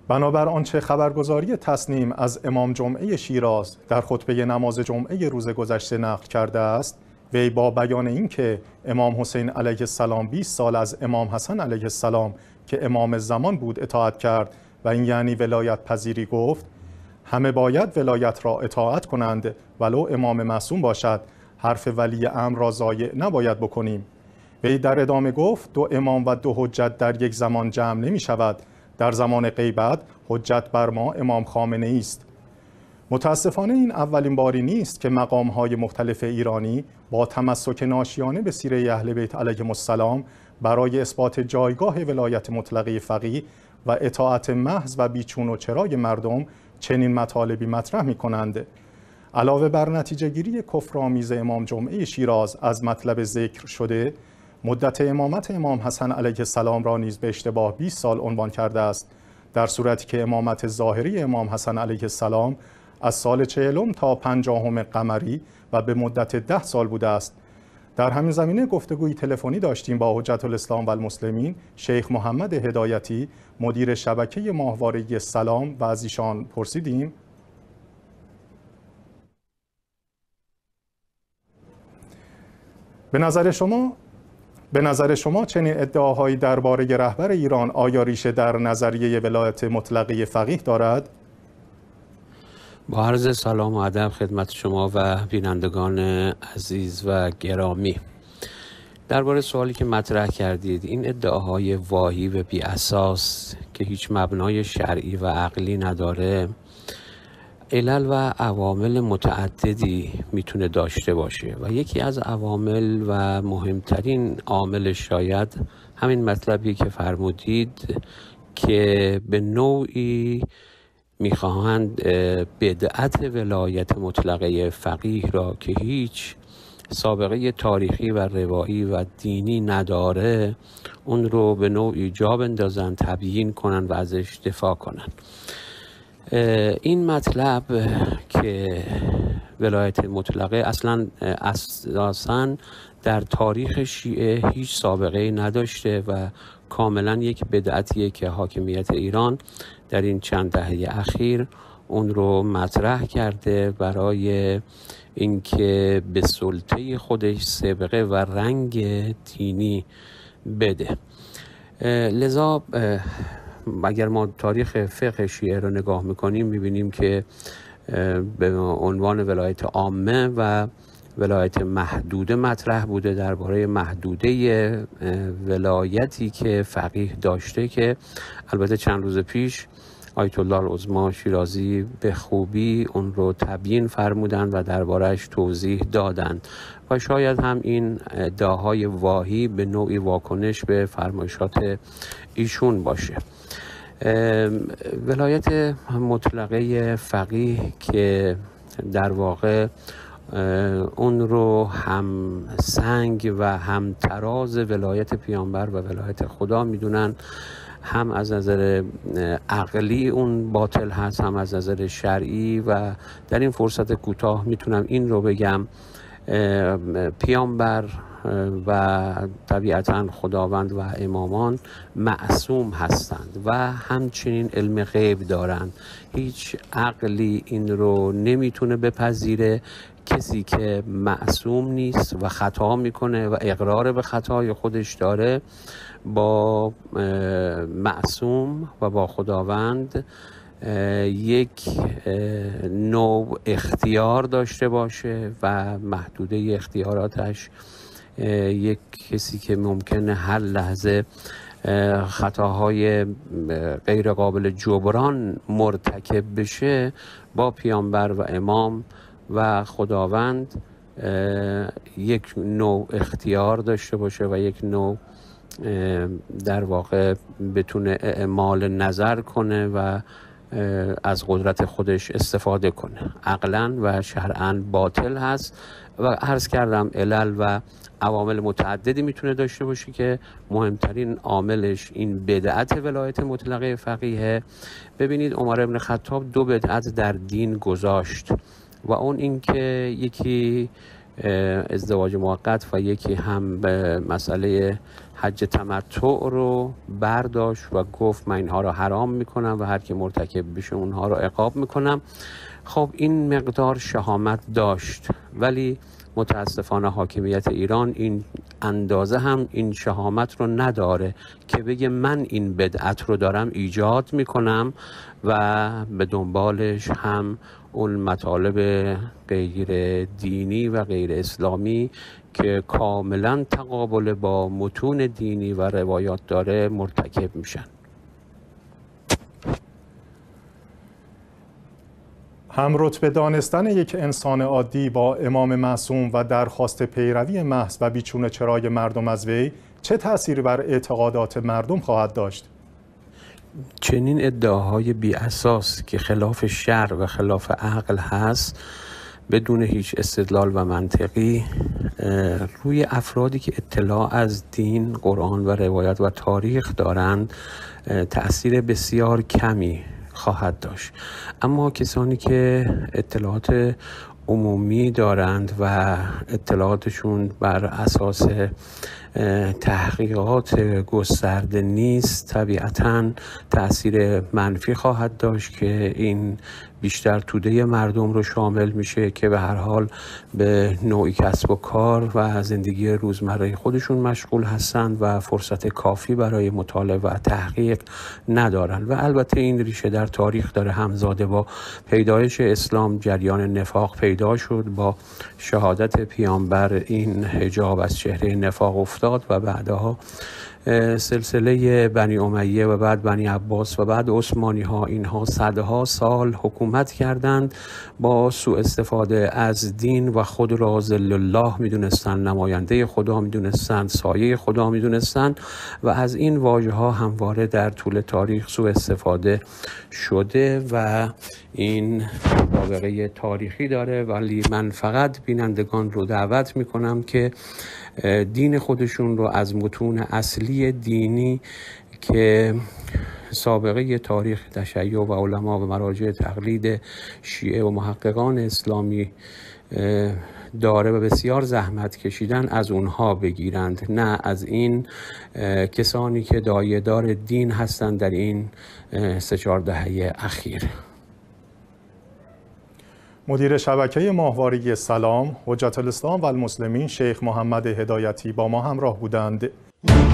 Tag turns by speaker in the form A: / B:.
A: بنابر آنچه خبرگزاری تسنیم از امام جمعه شیراز در خطبه نماز جمعه روز گذشته نقل کرده است، وی با بیان اینکه امام حسین علیه السلام 20 سال از امام حسن علیه السلام که امام زمان بود اطاعت کرد و این یعنی ولایت پذیری، گفت همه باید ولایت را اطاعت کنند ولو امام معصوم باشد، حرف ولی امر را ضایع نباید بکنیم. وی در ادامه گفت دو امام و دو حجت در یک زمان جمع نمی شود. در زمان غیبت حجت بر ما امام خامنه‌ای است. متاسفانه این اولین باری نیست که مقام‌های مختلف ایرانی با تمسک ناشیانه به سیره اهل بیت علیهم السلام برای اثبات جایگاه ولایت مطلقه فقیه و اطاعت محض و بیچون و چرای مردم چنین مطالبی مطرح می‌کنند. علاوه بر نتیجه گیری کفرآمیز امام جمعه شیراز از مطلب ذکر شده، مدت امامت امام حسن علیه السلام را نیز به اشتباه 20 سال عنوان کرده است، در صورتی که امامت ظاهری امام حسن علیه السلام از سال 40 تا 50 قمری و به مدت 10 سال بوده است. در همین زمینه گفتگوی تلفنی داشتیم با حجت الاسلام و المسلمین شیخ محمد هدایتی، مدیر شبکه ماهواره‌ای سلام، و از ایشان پرسیدیم به نظر شما چنین ادعاهایی درباره رهبر ایران آیا ریشه در نظریه ولایت مطلقه فقیه دارد؟
B: با عرض سلام و ادب خدمت شما و بینندگان عزیز و گرامی. درباره سوالی که مطرح کردید، این ادعاهای واهی و بی اساس که هیچ مبنای شرعی و عقلی نداره، علل و عوامل متعددی میتونه داشته باشه و یکی از عوامل و مهمترین عامل شاید همین مطلبی که فرمودید که به نوعی میخواهند بدعت ولایت مطلقه فقیه را که هیچ سابقه تاریخی و روایی و دینی نداره اون رو به نوعی جا بندازن، تبیین کنن و ازش دفاع کنن. این مطلب که ولایت مطلقه اساساً در تاریخ شیعه هیچ سابقه نداشته و کاملا یک بدعتیه که حاکمیت ایران در این چند دهه اخیر اون رو مطرح کرده برای اینکه به سلطه خودش سابقه و رنگ دینی بده. لذا اگر ما تاریخ فقه شیعه رو نگاه میکنیم میبینیم که به عنوان ولایت عامه و ولایت محدوده مطرح بوده درباره محدوده ولایتی که فقیه داشته که البته چند روز پیش آیت الله العظمی شیرازی به خوبی اون رو تبیین فرمودن و درباره‌اش توضیح دادن و شاید هم این ادعاهای واهی به نوعی واکنش به فرمایشات ایشون باشه. ولایت مطلقه فقیه که در واقع اون رو هم سنگ و هم تراز ولایت پیامبر و ولایت خدا میدونن، هم از نظر عقلی اون باطل هست، هم از نظر شرعی. و در این فرصت کوتاه میتونم این رو بگم پیامبر و طبیعتاً خداوند و امامان معصوم هستند و همچنین علم غیب دارند. هیچ عقلی این رو نمیتونه بپذیره کسی که معصوم نیست و خطا میکنه و اقرار به خطای خودش داره با معصوم و با خداوند یک نوع اختیار داشته باشه و محدوده اختیاراتش یک کسی که ممکنه هر لحظه خطاهای غیر قابل جبران مرتکب بشه با پیامبر و امام و خداوند یک نوع اختیار داشته باشه و یک نوع در واقع بتونه اعمال نظر کنه و از قدرت خودش استفاده کنه. عقلاً و شرعاً باطل هست و عرض کردم علل و عوامل متعددی میتونه داشته باشه که مهمترین عاملش این بدعت ولایت مطلقه فقیه. ببینید عمر ابن خطاب دو بدعت در دین گذاشت و اون این که یکی ازدواج موقت و یکی هم به مسئله حج تمتع رو برداشت و گفت من اینها رو حرام میکنم و هر که مرتکب بشه اونها رو عقاب میکنم. خب این مقدار شهامت داشت، ولی متاسفانه حاکمیت ایران این اندازه هم این شهامت رو نداره که بگه من این بدعت رو دارم ایجاد میکنم و به دنبالش هم اون مطالب غیر دینی و غیر اسلامی که کاملا تقابل با متون دینی و روایات داره مرتکب میشن.
A: هم رتبه دانستن یک انسان عادی با امام معصوم و درخواست پیروی محض و بیچون چرای مردم از وی چه تأثیری بر اعتقادات مردم خواهد داشت؟
B: چنین ادعاهای بی اساس که خلاف شرع و خلاف عقل هست بدون هیچ استدلال و منطقی روی افرادی که اطلاع از دین، قرآن و روایت و تاریخ دارند تأثیر بسیار کمی خواهد داشت. اما کسانی که اطلاعات عمومی دارند و اطلاعاتشون بر اساس تحقیقات گسترده نیست طبیعتاً تأثیر منفی خواهد داشت که این بیشتر توده مردم رو شامل میشه که به هر حال به نوعی کسب و کار و زندگی روزمره خودشون مشغول هستند و فرصت کافی برای مطالعه و تحقیق ندارن. و البته این ریشه در تاریخ داره. همزاده با پیدایش اسلام جریان نفاق پیدا شد، با شهادت پیامبر این حجاب از چهره نفاق افتاد و بعدها سلسله بنی امیه و بعد بنی عباس و بعد عثمانی ها، اینها صدها سال حکومت کردند، با سوء استفاده از دین و خود را ذل الله میدونستند، نماینده خدا میدونستند، سایه خدا میدونستند و از این واژه ها همواره در طول تاریخ سوء استفاده شده و این سابقه تاریخی داره. ولی من فقط بینندگان رو دعوت میکنم که دین خودشون رو از متون اصلی دینی که سابقه تاریخ تشیع و علما و مراجع تقلید شیعه و محققان اسلامی داره و بسیار زحمت کشیدن از اونها بگیرند، نه از این کسانی که دایه‌دار دین هستند در این 3-4 دهه اخیر.
A: مدیر شبکه ماهواره سلام حجت الاسلام و المسلمین شیخ محمد هدایتی با ما همراه بودند.